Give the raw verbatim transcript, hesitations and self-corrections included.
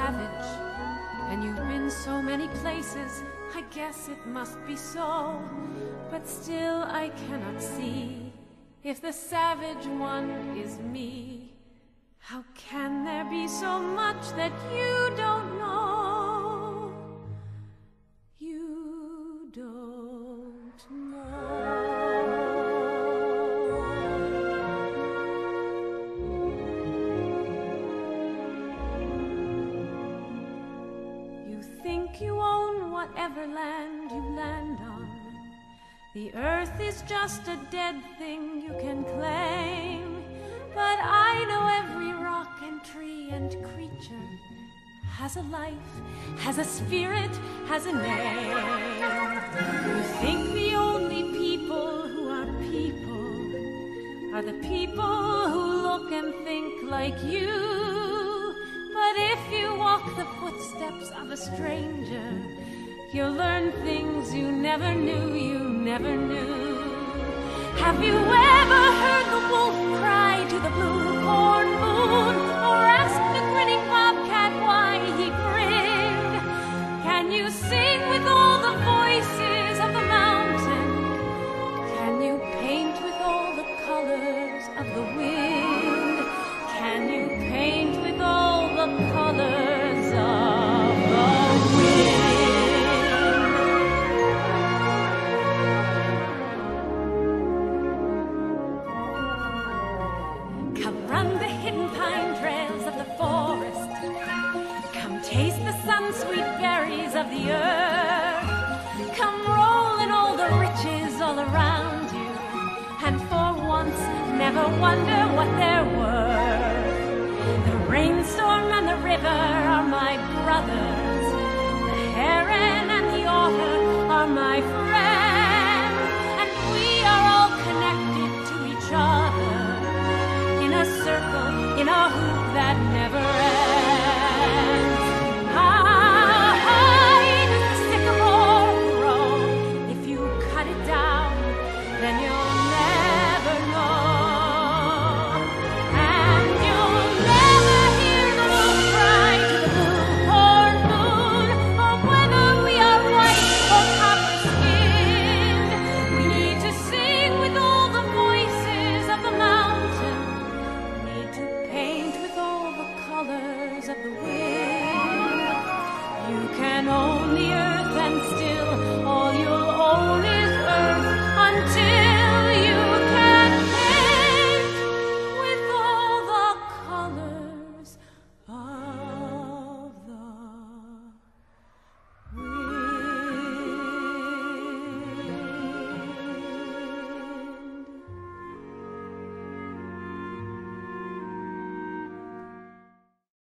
savage, and you've been so many places, I guess it must be so. But still I cannot see if the savage one is me. How can there be so much that you don't know? You don't know. You think you own whatever land you land on. The earth is just a dead thing you can claim. But I know every rock and tree and creature has a life, has a spirit, has a name. You think the only people who are people are the people who look and think like you. But if you walk the footsteps of a stranger, you'll learn things you never knew, you never knew. Have you ever heard the wolf cry to the blue-corn moon, or asked the grinning bobcat why he grinned? Can you sing with all the voices of the mountain? Can you paint with all the colors of the wind? Can you paint with all the colors of the wind? Sweet berries of the earth, come roll in all the riches all around you, and for once never wonder what they're worth. The rainstorm and the river are my brothers.